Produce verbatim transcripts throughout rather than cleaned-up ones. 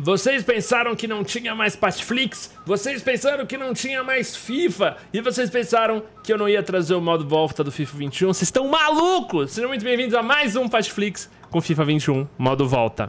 Vocês pensaram que não tinha mais Patflix? Vocês pensaram que não tinha mais FIFA? E vocês pensaram que eu não ia trazer o modo volta do FIFA vinte e um? Vocês estão malucos? Sejam muito bem-vindos a mais um Patflix com FIFA vinte e um, modo volta.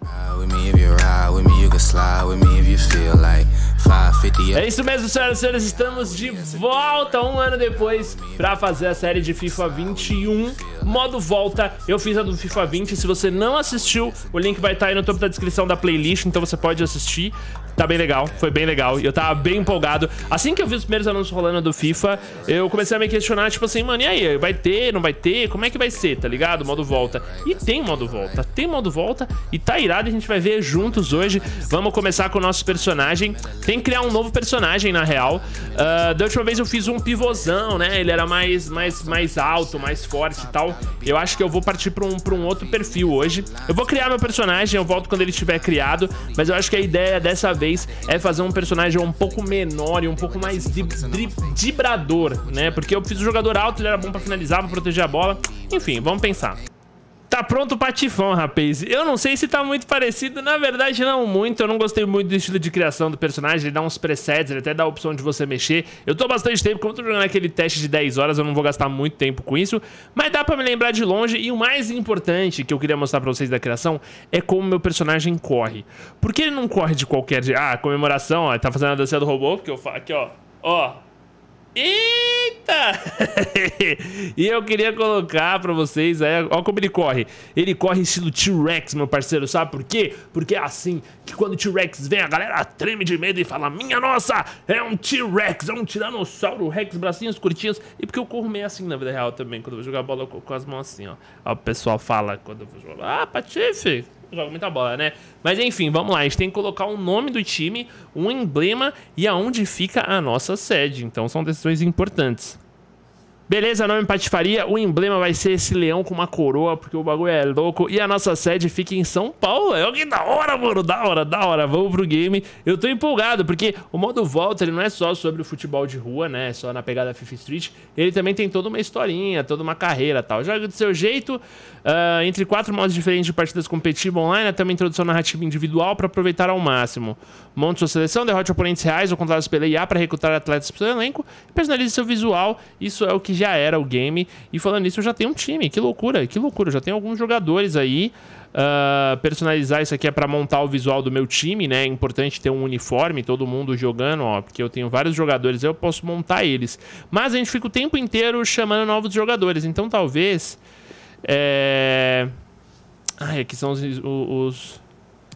É isso mesmo, senhoras e senhores, estamos de volta um ano depois pra fazer a série de FIFA vinte e um, modo volta. Eu fiz a do FIFA vinte, se você não assistiu, o link vai estar aí no topo da descrição da playlist, então você pode assistir. Tá bem legal, foi bem legal, e eu tava bem empolgado. Assim que eu vi os primeiros anúncios rolando do FIFA, eu comecei a me questionar, tipo assim, mano, e aí, vai ter, não vai ter? Como é que vai ser, tá ligado? Modo volta. E tem modo volta, tem modo volta, e tá irado, a gente vai ver juntos hoje. Vamos começar com o nosso personagem. Tem que criar um novo personagem, na real. Uh, da última vez eu fiz um pivôzão, né? Ele era mais, mais, mais alto, mais forte e tal. Eu acho que eu vou partir pra um, pra um outro perfil hoje. Eu vou criar meu personagem, eu volto quando ele estiver criado, mas eu acho que a ideia dessa vez é fazer um personagem um pouco menor e um pouco mais driblador, né? Porque eu fiz o jogador alto, ele era bom pra finalizar, pra proteger a bola. Enfim, vamos pensar. Tá pronto o patifão, rapaz. Eu não sei se tá muito parecido, na verdade não muito. Eu não gostei muito do estilo de criação do personagem. Ele dá uns presets, ele até dá a opção de você mexer. Eu tô há bastante tempo, como eu tô jogando aquele teste de dez horas, eu não vou gastar muito tempo com isso. Mas dá pra me lembrar de longe. E o mais importante que eu queria mostrar pra vocês da criação é como meu personagem corre. Porque ele não corre de qualquer jeito. Ah, comemoração, ó, tá fazendo a dança do robô, porque eu faço aqui, ó. Ó. Eita! E eu queria colocar pra vocês, aí, ó como ele corre. Ele corre estilo T-Rex, meu parceiro, sabe por quê? Porque é assim que quando o T-Rex vem, a galera treme de medo e fala: minha nossa, é um T-Rex, é um tiranossauro Rex, bracinhos curtinhos. E porque eu corro meio assim na vida real também, quando eu vou jogar bola eu corro com as mãos assim, ó. Ó, o pessoal fala quando eu vou jogar: ah, Patife, joga muita bola, né? Mas enfim, vamos lá, a gente tem que colocar o nome do time, um emblema e aonde fica a nossa sede. Então são decisões importantes. Beleza, nome Patifaria, o emblema vai ser esse leão com uma coroa, porque o bagulho é louco. E a nossa sede fica em São Paulo. É o que da hora, mano, da hora, da hora. Vamos pro game. Eu tô empolgado, porque o modo volta, ele não é só sobre o futebol de rua, né? Só na pegada FIFA Street. Ele também tem toda uma historinha, toda uma carreira e tal. Joga do seu jeito, uh, entre quatro modos diferentes de partidas competitivas online, até uma introdução narrativa individual para aproveitar ao máximo. Monte sua seleção, derrote oponentes reais ou controlados pela I A para recrutar atletas pro seu elenco. Personalize seu visual. Isso é o que já era o game. E falando nisso, eu já tenho um time. Que loucura, que loucura. Eu já tenho alguns jogadores aí. Uh, personalizar isso aqui é para montar o visual do meu time, né? É importante ter um uniforme, todo mundo jogando, ó. Porque eu tenho vários jogadores, eu posso montar eles. Mas a gente fica o tempo inteiro chamando novos jogadores. Então talvez... É... Ai, aqui são os... os...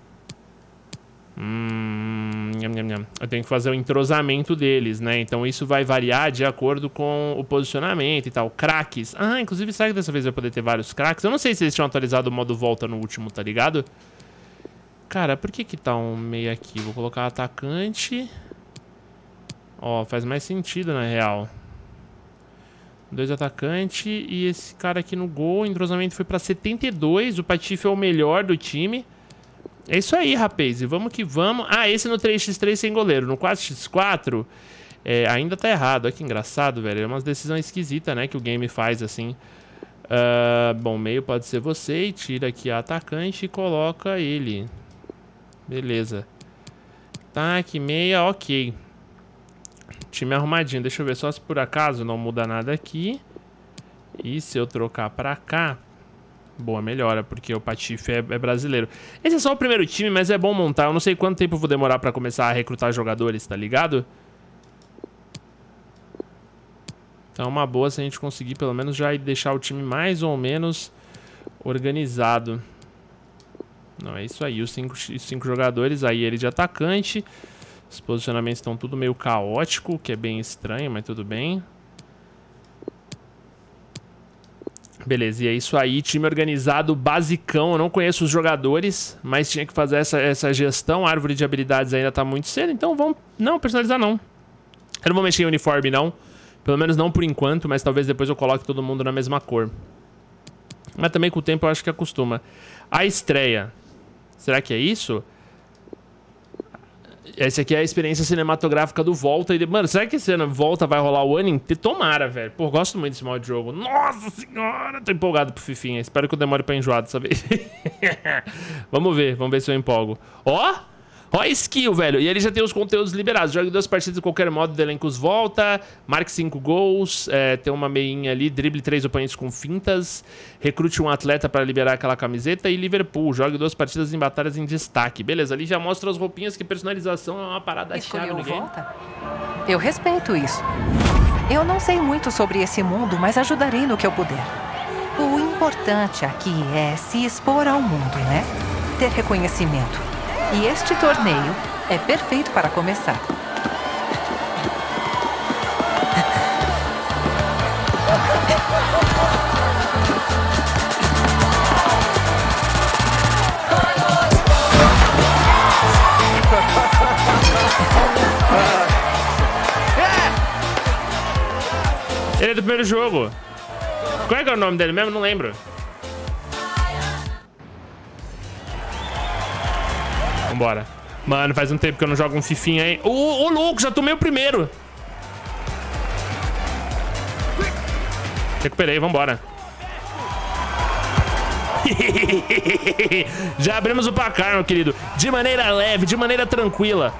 Hum, nham, nham, nham. Eu tenho que fazer o entrosamento deles, né? Então isso vai variar de acordo com o posicionamento e tal. Craques. Ah, inclusive, será que dessa vez vai poder ter vários craques? Eu não sei se eles tinham atualizado o modo volta no último, tá ligado? Cara, por que que tá um meio aqui? Vou colocar atacante. Ó, faz mais sentido na real. Dois atacantes e esse cara aqui no gol. O entrosamento foi pra setenta e dois. O Patife é o melhor do time. É isso aí, rapaz. E vamos que vamos. Ah, esse no três por três sem goleiro. No quatro por quatro é, ainda tá errado. Olha que engraçado, velho. É uma decisão esquisita, né? Que o game faz assim. Uh, bom, meio pode ser você. E tira aqui a atacante e coloca ele. Beleza. Tá, aqui meia, ok. Time arrumadinho. Deixa eu ver só se por acaso não muda nada aqui. E se eu trocar pra cá... Boa, melhora, porque o Patife é, é brasileiro. Esse é só o primeiro time, mas é bom montar. Eu não sei quanto tempo eu vou demorar pra começar a recrutar jogadores, tá ligado? Então é uma boa se a gente conseguir pelo menos já deixar o time mais ou menos organizado. Não, é isso aí, os cinco, os cinco jogadores, aí ele de atacante. Os posicionamentos estão tudo meio caótico, que é bem estranho, mas tudo bem. Beleza, e é isso aí, time organizado, basicão. Eu não conheço os jogadores, mas tinha que fazer essa, essa gestão. A árvore de habilidades ainda tá muito cedo, então vamos... Não, personalizar não. Eu não vou mexer em uniforme não. Pelo menos não por enquanto, mas talvez depois eu coloque todo mundo na mesma cor. Mas também com o tempo eu acho que acostuma. A estreia. Será que é isso? Essa aqui é a experiência cinematográfica do Volta. E, mano, será que esse ano Volta vai rolar o ano inteiro? Tomara, velho. Pô, gosto muito desse modo de jogo. Nossa senhora, tô empolgado pro Fifinha. Espero que eu demore pra enjoar dessa vez. Vamos ver, vamos ver se eu empolgo. Ó, Ó a skill, velho. E ele já tem os conteúdos liberados. Jogue duas partidas em qualquer modo do elencos volta. Marque cinco gols. É, tem uma meinha ali. Drible três oponentes com fintas. Recrute um atleta para liberar aquela camiseta. E Liverpool. Jogue duas partidas em batalhas em destaque. Beleza, ali já mostra as roupinhas que personalização é uma parada chave no game. Volta? Eu respeito isso. Eu não sei muito sobre esse mundo, mas ajudarei no que eu puder. O importante aqui é se expor ao mundo, né? Ter reconhecimento. E este torneio é perfeito para começar. Ele é do primeiro jogo. Qual é que é o nome dele mesmo? Não lembro. Vambora. Mano, faz um tempo que eu não jogo um fifinha aí. Ô, ô, louco, já tomei o primeiro. Recuperei, vambora. Já abrimos o placar, meu querido. De maneira leve, de maneira tranquila.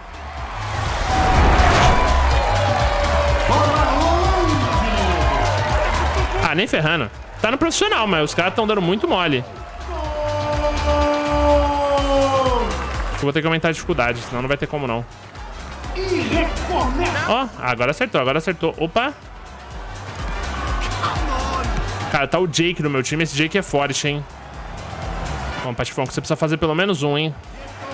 Ah, nem ferrando. Tá no profissional, mas os caras estão dando muito mole. Eu vou ter que aumentar a dificuldade, senão não vai ter como não. Ó, oh, agora acertou, agora acertou. Opa. Cara, tá o Jake no meu time. Esse Jake é forte, hein. Bom, Patifão, você precisa fazer pelo menos um, hein.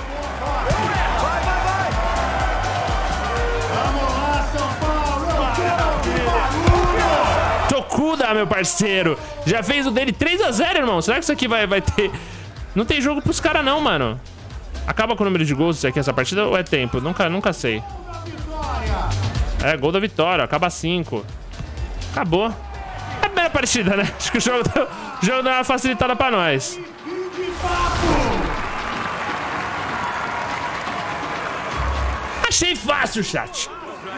Tokuda, meu parceiro. Já fez o dele três a zero, irmão. Será que isso aqui vai, vai ter... Não tem jogo pros caras não, mano. Acaba com o número de gols isso aqui, essa partida, ou é tempo? Nunca, nunca sei. É, gol da vitória. Acaba cinco. Acabou. É a primeira partida, né? Acho que o jogo, o jogo deu uma facilitada pra nós. Achei fácil, chat.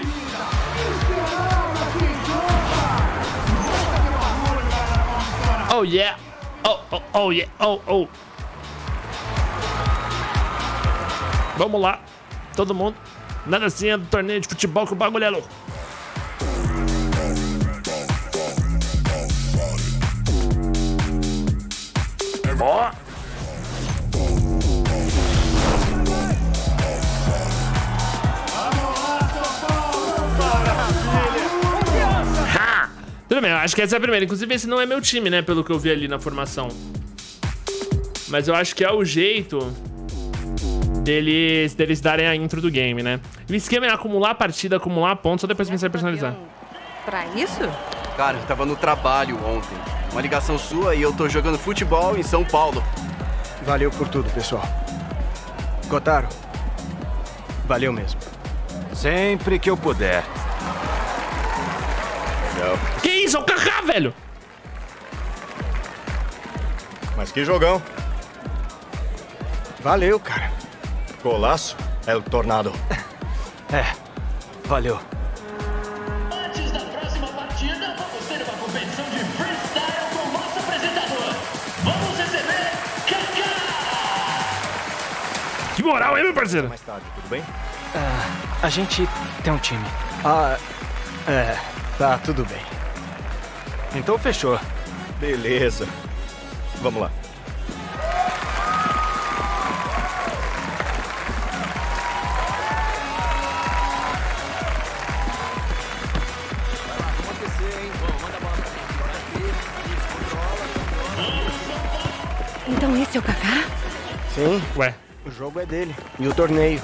Oh, yeah. Oh, oh, oh, yeah. Oh, oh. Vamos lá, todo mundo. Nada assim é do torneio de futebol que o bagulho é louco. Ó. Ha! Tudo bem, eu acho que essa é a primeira. Inclusive esse não é meu time, né? Pelo que eu vi ali na formação. Mas eu acho que é o jeito... Deles, deles darem a intro do game, né? O esquema é acumular partida, acumular pontos, só depois pensar em personalizar. Pra isso? Cara, eu tava no trabalho ontem. Uma ligação sua e eu tô jogando futebol em São Paulo. Valeu por tudo, pessoal. Kotaro, valeu mesmo. Sempre que eu puder. Legal. Que isso? É o Kaká, velho! Mas que jogão. Valeu, cara. Golaço é o Tornado. É, valeu. Antes da próxima partida, vamos ter uma competição de freestyle com o nosso apresentador. Vamos receber Kaká! Que moral, hein, meu parceiro? Mais tarde, tudo bem? Ah, a gente tem um time. Ah, é, tá, tudo bem. Então fechou. Beleza. Vamos lá. Então esse é o Kaká? Sim, Ué. o jogo é dele. E o torneio.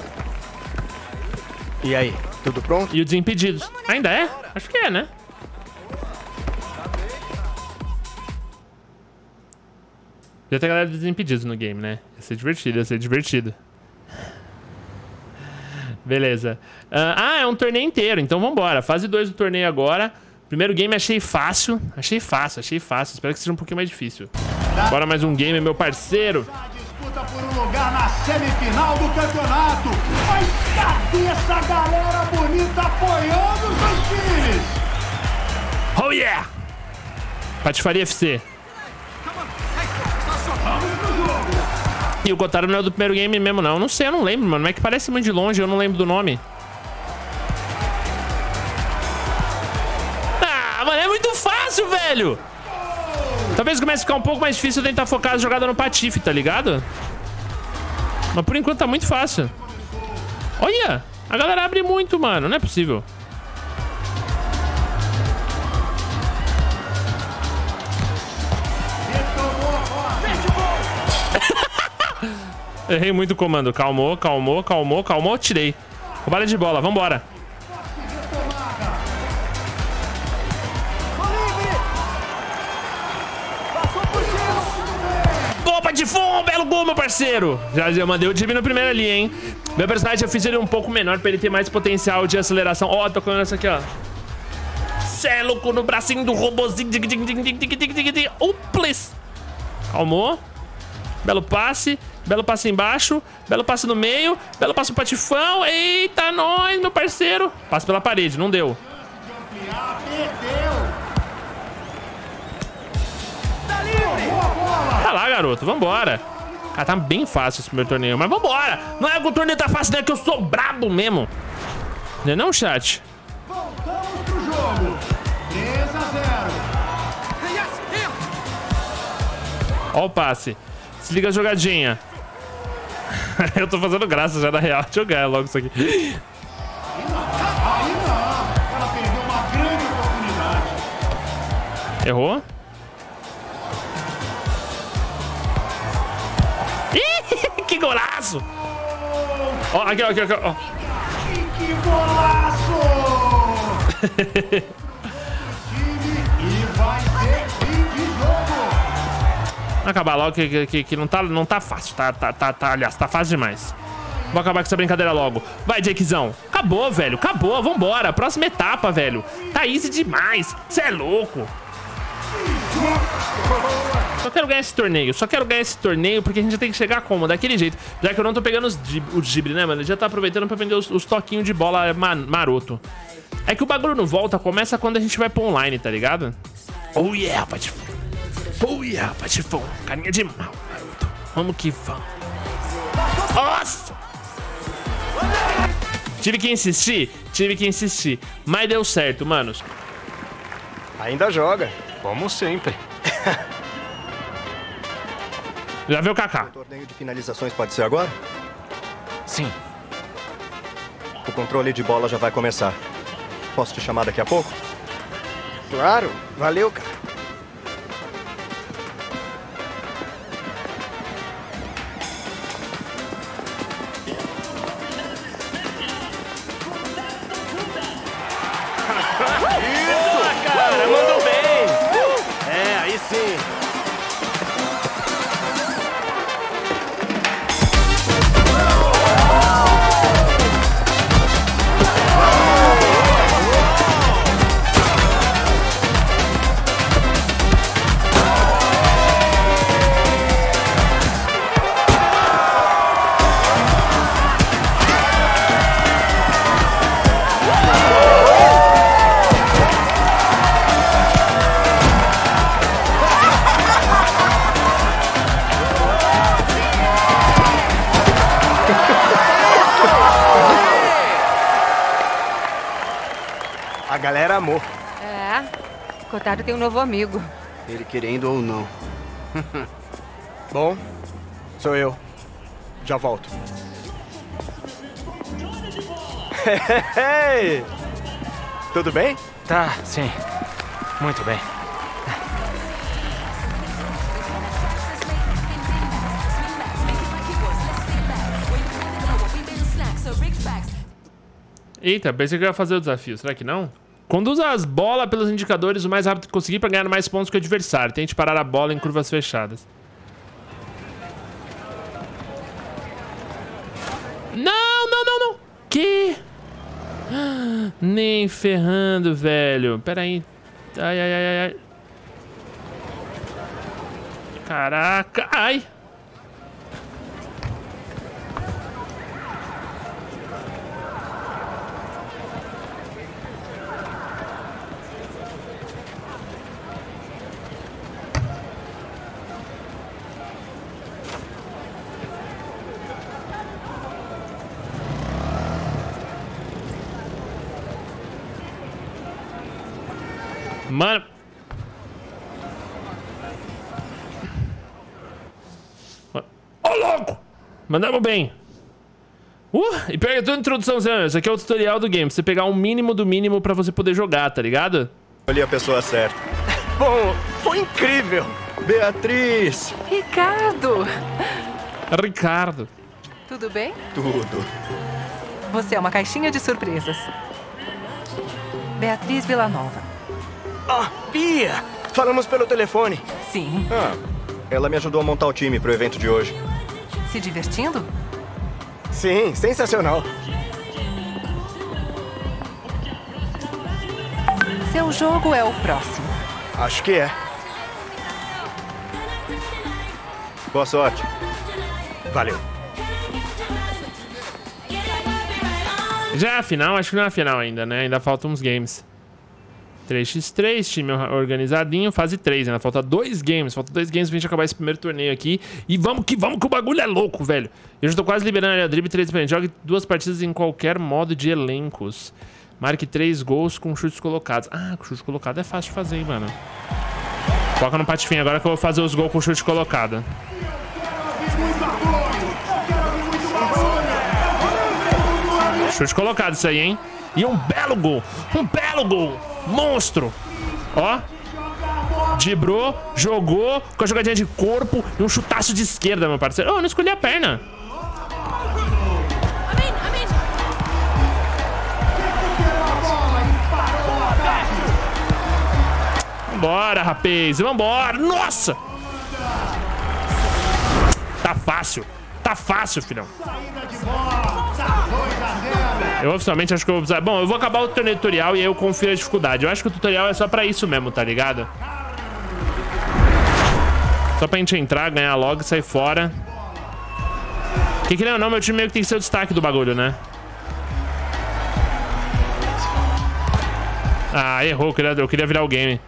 E aí, tudo pronto? E o Desimpedidos? Ainda é? Acho que é, né? Já tem a galera dos Desimpedidos no game, né? Ia ser divertido, ia ser divertido. Beleza. Uh, ah, é um torneio inteiro, então vambora. Fase dois do torneio agora. Primeiro game achei fácil. Achei fácil, achei fácil. Espero que seja um pouquinho mais difícil. Bora mais um game, meu parceiro. Disputa por um lugar na semifinal do campeonato. Mas cadê essa galera bonita apoiando os dois times? Oh yeah! Patifaria F C. E o Kotaro não é do primeiro game mesmo, não. Eu não sei, eu não lembro, mano. Mas é que parece muito de longe, eu não lembro do nome. Ah, mano, é muito fácil, velho. Talvez comece a ficar um pouco mais difícil eu tentar focar a jogada no Patife, tá ligado? Mas por enquanto tá muito fácil. Olha, a galera abre muito, mano. Não é possível. Errei muito o comando. Calmou, calmou, calmou, calmou. Tirei. Roubada de bola, vambora. Boa, Patifon! Belo gol, meu parceiro! Já, já mandei o time no primeiro ali, hein? Meu personagem eu fiz ele um pouco menor pra ele ter mais potencial de aceleração. Ó, oh, tô colocando essa aqui, ó. Cê é louco no bracinho do robozinho. Uples! Calmou. Belo passe. Belo passe embaixo. Belo passe no meio. Belo passe pro Patifão. Eita, nós, meu parceiro. Passe pela parede, não deu. Tá lá, garoto. Vambora. Cara, tá bem fácil esse primeiro torneio. Mas vambora. Não é que o torneio tá fácil, não é que eu sou brabo mesmo. Não é não, chat? Voltamos pro jogo. três a zero. Ó o passe. Se liga a jogadinha. Eu tô fazendo graça já, na real. Deixa eu ganhar logo isso aqui. Aí não. Ela perdeu uma grande oportunidade. Errou? Ih, que golaço! Ó, aqui, ó, aqui, aqui, ó. Que golaço! E vai ser fim de jogo. Acabar logo que, que, que não, tá, não tá fácil, tá, tá, tá, tá, aliás, tá fácil demais. Vou acabar com essa brincadeira logo. Vai, Jakezão. Acabou, velho, acabou, vambora. Próxima etapa, velho. Tá easy demais, cê é louco. Só quero ganhar esse torneio, só quero ganhar esse torneio porque a gente já tem que chegar como? Daquele jeito. Já que eu não tô pegando os, o drible, né, mano? Ele já tá aproveitando pra vender os, os toquinhos de bola maroto. É que o bagulho não volta, começa quando a gente vai pro online, tá ligado? Oh yeah, Patifão. Oh yeah, Patifão. Carinha de mal, garoto. Vamos que vamos. Nossa! Tive que insistir? Tive que insistir. Mas deu certo, manos. Ainda joga. Como sempre. Já veio o Kaká. O torneio de finalizações pode ser agora? Sim. O controle de bola já vai começar. Posso te chamar daqui a pouco? Claro. Valeu, cara. Isso, cara, mandou bem. É, aí sim. A galera amou. É, Kotaro tem um novo amigo. Ele querendo ou não. Bom, sou eu. Já volto. Hey! Tudo bem? Tá, sim. Muito bem. Eita, pensei que eu ia fazer o desafio. Será que não? Conduza as bolas pelos indicadores o mais rápido que conseguir para ganhar mais pontos que o adversário. Tente parar a bola em curvas fechadas. Não, não, não, não. Que? Nem ferrando, velho. Pera aí. Ai, ai, ai, ai. Caraca. Ai. Mano. Ô, oh, louco! Mandamos bem. Uh, e pega toda a introdução, isso aqui é o tutorial do game. Você pegar um mínimo do mínimo pra você poder jogar, tá ligado? Olhei a pessoa certa. Bom, foi incrível. Beatriz! Ricardo! Ricardo. Tudo bem? Tudo. Você é uma caixinha de surpresas. Beatriz Villanova. Ah, Pia! Falamos pelo telefone. Sim. Ah, ela me ajudou a montar o time pro evento de hoje. Se divertindo? Sim, sensacional. Seu jogo é o próximo. Acho que é. Boa sorte. Valeu. Já é a final? Acho que não é a final ainda, né? Ainda faltam uns games. três por três, time organizadinho, fase três, ainda falta dois games. Falta dois games pra gente acabar esse primeiro torneio aqui. E vamos que vamos, que o bagulho é louco, velho. Eu já tô quase liberando a área dribble três pra gente. Jogue duas partidas em qualquer modo de elencos. Marque três gols com chutes colocados. Ah, com chute colocado é fácil de fazer, hein, mano. Foca no patifinho agora que eu vou fazer os gols com chute colocado. Chute colocado isso aí, hein? E um belo gol. Um belo gol. Monstro. Ó. Driblou, jogou com a jogadinha de corpo e um chutaço de esquerda, meu parceiro. Oh, eu não escolhi a perna. Vambora, rapaz. Vambora. Nossa. Tá fácil. Tá fácil, filhão. Eu oficialmente acho que eu vou precisar... Bom, eu vou acabar o torneio tutorial e aí eu confio a dificuldade. Eu acho que o tutorial é só pra isso mesmo, tá ligado? Só pra gente entrar, ganhar logo e sair fora. Que querendo ou não, meu time meio que tem que ser o destaque do bagulho, né? Ah, errou. Eu queria, eu queria virar o game.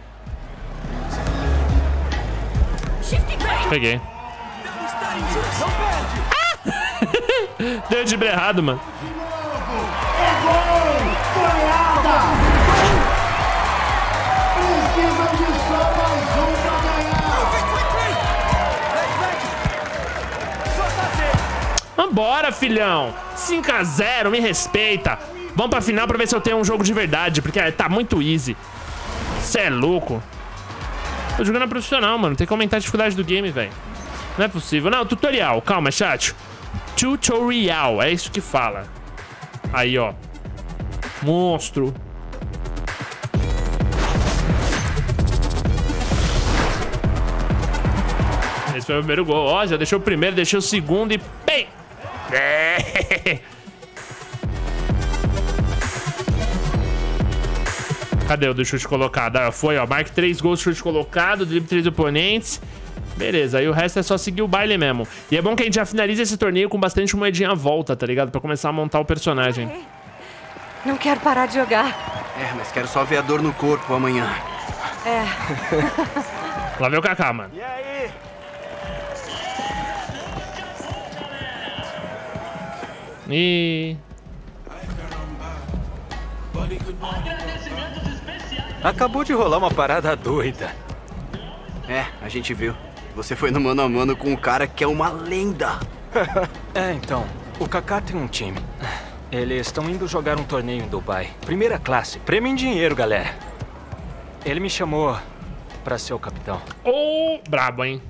Peguei. Ah! Deu de errado, mano. Vambora, filhão. cinco a zero, me respeita. Vamos pra final pra ver se eu tenho um jogo de verdade, porque tá muito easy. Cê é louco. Tô jogando a profissional, mano. Tem que aumentar a dificuldade do game, velho. Não é possível. Não, tutorial. Calma, chat. Tutorial. É isso que fala. Aí, ó. Monstro. Esse foi o primeiro gol. Ó, já deixou o primeiro, deixou o segundo e... Bem! É. Cadê o do chute colocado? Ah, foi, ó. Marque três gols, chute colocado, drible três oponentes. Beleza, aí o resto é só seguir o baile mesmo. E é bom que a gente já finalize esse torneio com bastante moedinha à volta, tá ligado? Pra começar a montar o personagem. Não quero parar de jogar. É, mas quero só ver a dor no corpo amanhã. É. Lá vem o Kaká, mano. E aí? E... Acabou de rolar uma parada doida. É, a gente viu. Você foi no mano a mano com um cara que é uma lenda. É, então, o Kaká tem um time. Eles estão indo jogar um torneio em Dubai. Primeira classe, prêmio em dinheiro, galera. Ele me chamou pra ser o capitão. Ô, oh, brabo, hein?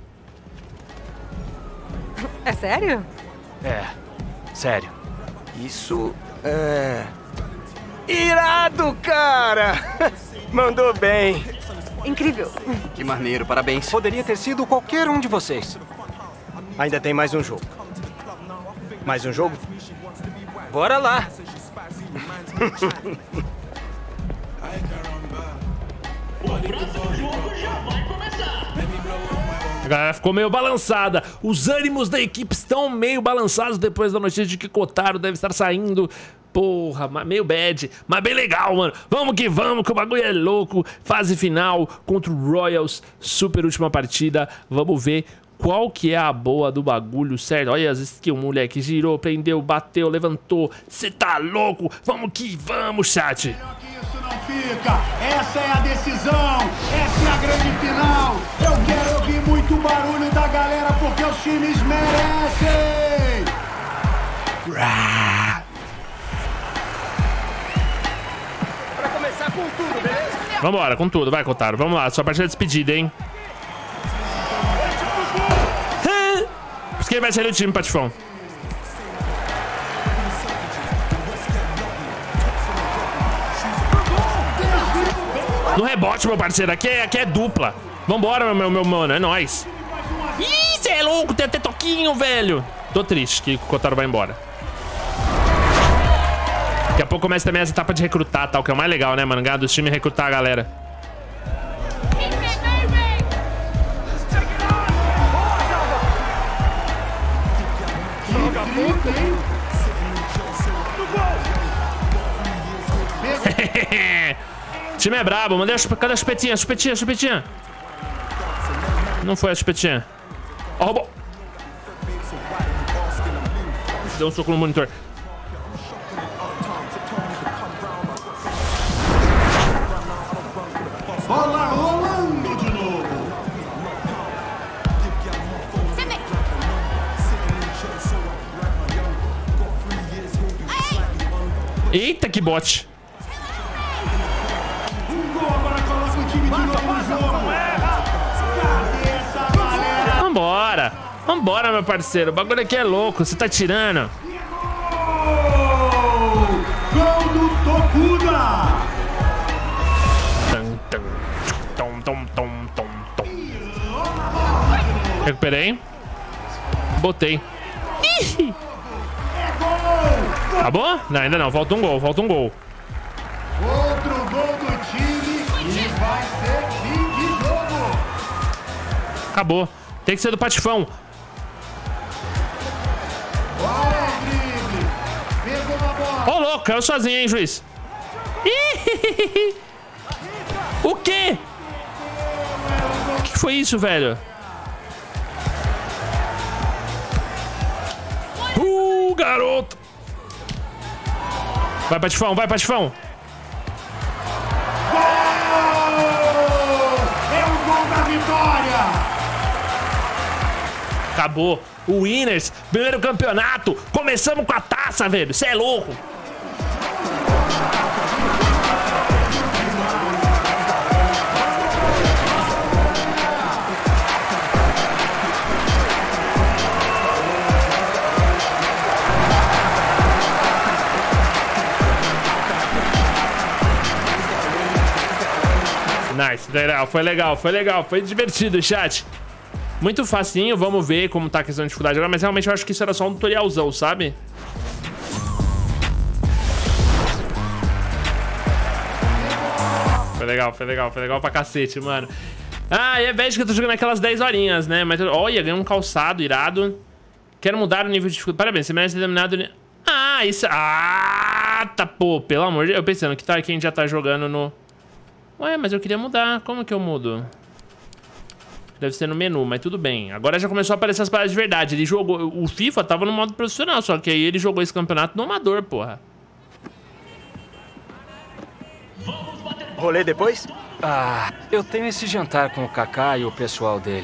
É sério? É, sério. Isso É... Irado, cara! Mandou bem. Incrível. que maneiro, parabéns. Poderia ter sido qualquer um de vocês. Ainda tem mais um jogo. Mais um jogo? Bora lá! A galera ficou meio balançada. Os ânimos da equipe estão meio balançados depois da notícia de que Kotaro deve estar saindo. Porra, meio bad, mas bem legal, mano. Vamos que vamos, que o bagulho é louco. Fase final contra o Royals. Super última partida. Vamos ver qual que é a boa do bagulho, certo? Olha as skills, moleque. Girou, prendeu, bateu, levantou. Cê tá louco? Vamos que vamos, chat. Que isso não classifica. Essa é a decisão. Essa é a grande final. Eu quero ouvir muito barulho da galera porque os times merecem. Pra começar com tudo, beleza? Vambora, com tudo. Vai, Kotaro. Vamos lá. Sua partida de despedida, hein? Quem vai ser o time, Patifão? No rebote, meu parceiro. Aqui é, aqui é dupla. Vambora, meu, meu mano. É nóis. Ih, cê é louco. Tem até toquinho, velho. Tô triste que o Kotaro vai embora. Daqui a pouco começa também essa etapa de recrutar, tal, que é o mais legal, né, mano? Ganhar dos times e recrutar a galera. O time é brabo, mandei a chupetinha, cadê a chupetinha, chupetinha, chupetinha? Não foi a chupetinha. Ó, roubou. Deu um soco no monitor. Bola rolando de novo. Eita, que bote. Vambora. Vambora, meu parceiro. O bagulho aqui é louco. Você tá tirando. Gol do Tokuda. Tom, tom, tom, tom, tom. Recuperei. Botei. Ih. Acabou? Não, ainda não. Falta um gol. Falta um gol. Outro gol do time e vai ser fim de jogo. Acabou. Tem que ser do Patifão. Ô, oh, louco, caiu sozinho, hein, juiz? Ih, o quê? O que foi isso, velho? Uh, garoto! Vai, Patifão, vai, Patifão! Gol! É o gol da vitória! Acabou. O Winners, primeiro campeonato. Começamos com a taça, velho. Cê é louco. Nice, legal, foi legal, foi legal, foi divertido, chat. Muito facinho, vamos ver como tá a questão de dificuldade agora, mas realmente eu acho que isso era só um tutorialzão, sabe? Foi legal, foi legal, foi legal pra cacete, mano. Ah, e é velho que eu tô jogando aquelas dez horinhas, né? Mas olha, ganhei um calçado irado. Quero mudar o nível de dificuldade. Parabéns, você merece determinado... Ah, isso... Ah, tá, pô, pelo amor de Deus. Eu pensando que tá, quem já tá jogando no... Ué, mas eu queria mudar. Como que eu mudo? Deve ser no menu, mas tudo bem. Agora já começou a aparecer as paradas de verdade. Ele jogou... O FIFA tava no modo profissional, só que aí ele jogou esse campeonato no amador, porra. Rolê depois? Ah, eu tenho esse jantar com o Kaká e o pessoal dele.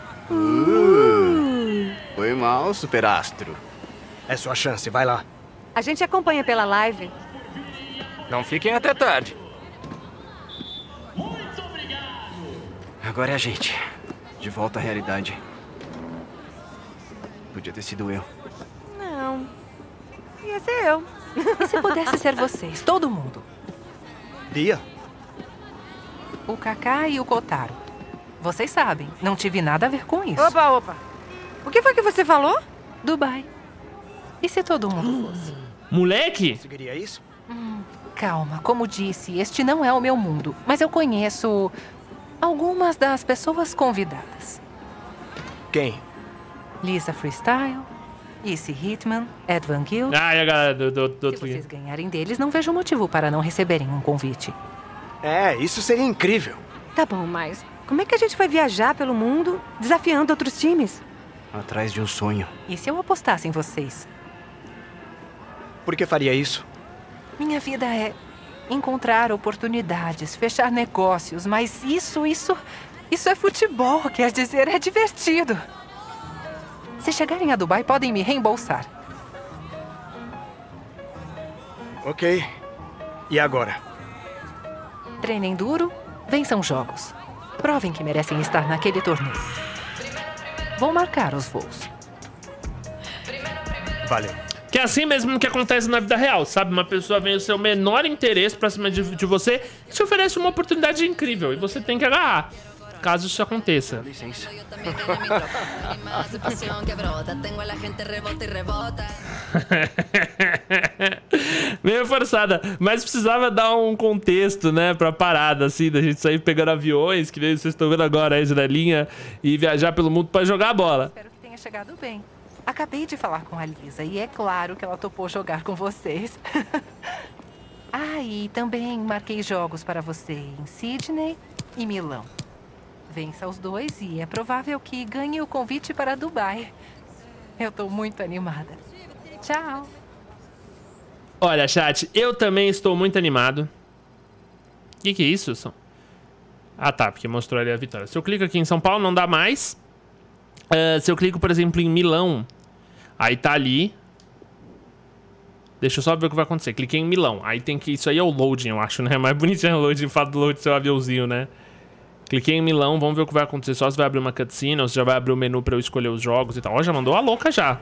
Uh, foi mal, superastro. É sua chance, vai lá. A gente acompanha pela live. Não fiquem até tarde. Agora é a gente. De volta à realidade. Podia ter sido eu. Não. Ia ser eu. E se pudesse ser vocês, todo mundo? Bia? O Kaká e o Kotaro. Vocês sabem, não tive nada a ver com isso. Opa, opa. O que foi que você falou? Dubai. E se todo mundo fosse? Moleque? Conseguiria isso? Hum, calma, como disse, este não é o meu mundo. Mas eu conheço algumas das pessoas convidadas. Quem? Lisa Freestyle, Issy Hitman, Ed Van Guild. Ah, e a galera do, do, do Se vocês ganharem deles, não vejo motivo para não receberem um convite. É, isso seria incrível. Tá bom, mas como é que a gente vai viajar pelo mundo desafiando outros times? Atrás de um sonho. E se eu apostasse em vocês? Por que faria isso? Minha vida é encontrar oportunidades, fechar negócios, mas isso, isso, isso é futebol, quer dizer, é divertido. Se chegarem a Dubai, podem me reembolsar. Ok. E agora? Treinem duro, vençam jogos. Provem que merecem estar naquele torneio. Vou marcar os voos. Valeu. Que é assim mesmo que acontece na vida real, sabe? Uma pessoa vem o seu menor interesse pra cima de, de você e te oferece uma oportunidade incrível. E você tem que agarrar, caso isso aconteça. Licença. Meio forçada, mas precisava dar um contexto, né, pra parada, assim, da gente sair pegando aviões, que nem vocês estão vendo agora aí, janelinha, e viajar pelo mundo pra jogar a bola. Espero que tenha chegado bem. Acabei de falar com a Lisa e é claro que ela topou jogar com vocês. Ah, e também marquei jogos para você em Sydney e Milão. Vença os dois e é provável que ganhe o convite para Dubai. Eu tô muito animada. Tchau. Olha, chat, eu também estou muito animado. O que, que é isso, Wilson? Ah, tá, porque mostrou ali a vitória. Se eu clico aqui em São Paulo, não dá mais. Uh, se eu clico, por exemplo, em Milão, aí tá ali. Deixa eu só ver o que vai acontecer. Cliquei em Milão. Aí tem que... Isso aí é o loading, eu acho, né? É mais bonitinho o loading, o fato do load ser o aviãozinho, né? Cliquei em Milão, vamos ver o que vai acontecer. Só se vai abrir uma cutscene ou se já vai abrir o menu pra eu escolher os jogos e tal. Ó, já mandou a louca já.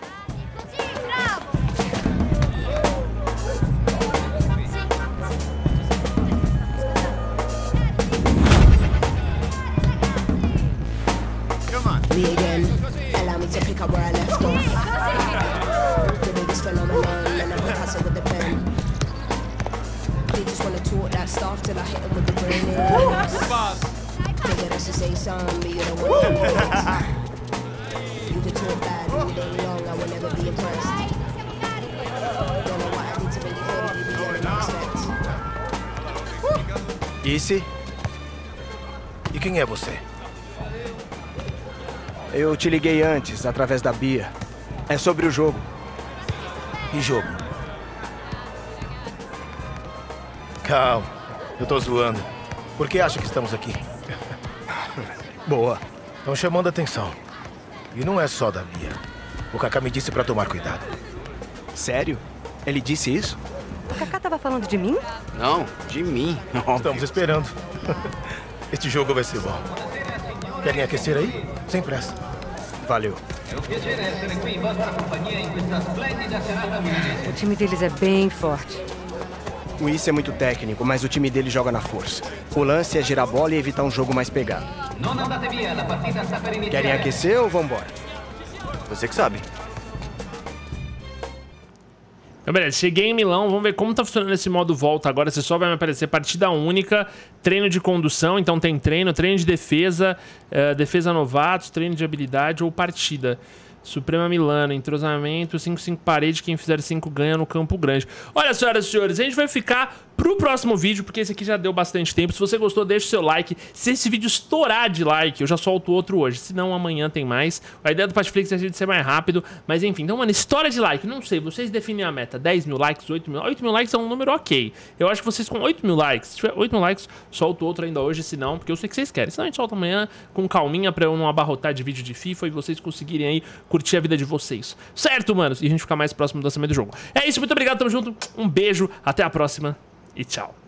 Me again, allow me to pick up where I left off. The biggest phenomenon, and I'm Picasso with the pen. They just wanna talk that stuff till I hit them with the brain. Figured I should say something, but you don't want to hear it. You can talk bad, but it ain't long, I will never be impressed. Don't know what I did to make you feel you be getting respect. Issy? E quem é você? Eu te liguei antes, através da Bia. É sobre o jogo. Que jogo? Calma, eu tô zoando. Por que acha que estamos aqui? Boa. Estão chamando a atenção. E não é só da Bia. O Kaká me disse pra tomar cuidado. Sério? Ele disse isso? O Kaká tava falando de mim? Não, de mim. Estamos esperando. Este jogo vai ser bom. Querem aquecer aí? Sem pressa. Valeu. O time deles é bem forte. O Issy é muito técnico, mas o time dele joga na força. O lance é girar a bola e evitar um jogo mais pegado. Querem aquecer ou vambora? Você que sabe. Então, beleza, cheguei em Milão, vamos ver como tá funcionando esse modo volta agora. Você só vai me aparecer partida única, treino de condução, então tem treino, treino de defesa, uh, defesa novatos, treino de habilidade ou partida. Suprema Milano, entrosamento, cinco cinco parede, quem fizer cinco ganha no Campo Grande. Olha, senhoras e senhores, a gente vai ficar pro próximo vídeo, porque esse aqui já deu bastante tempo. Se você gostou, deixa o seu like. Se esse vídeo estourar de like, eu já solto outro hoje. Se não, amanhã tem mais. A ideia do Patflix é a gente ser mais rápido, mas enfim. Então, mano, história de like, não sei, vocês definem a meta. dez mil likes, oito mil. oito mil likes é um número ok. Eu acho que vocês com oito mil likes, se tiver oito mil likes, solto outro ainda hoje, se não, porque eu sei que vocês querem. Senão a gente solta amanhã com calminha pra eu não abarrotar de vídeo de FIFA e vocês conseguirem aí curtir a vida de vocês. Certo, manos? E a gente ficar mais próximo do lançamento do jogo. É isso, muito obrigado, tamo junto. Um beijo, até a próxima e tchau.